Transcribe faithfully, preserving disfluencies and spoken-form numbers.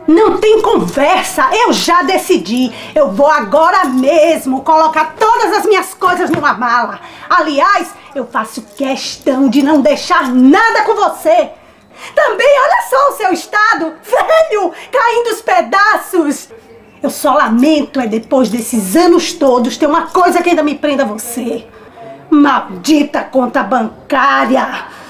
Não tem conversa, eu já decidi. Eu vou agora mesmo colocar todas as minhas coisas numa mala. Aliás, eu faço questão de não deixar nada com você. Também, olha só o seu estado, velho, caindo os pedaços. Eu só lamento é depois desses anos todos ter uma coisa que ainda me prenda a você. Maldita conta bancária.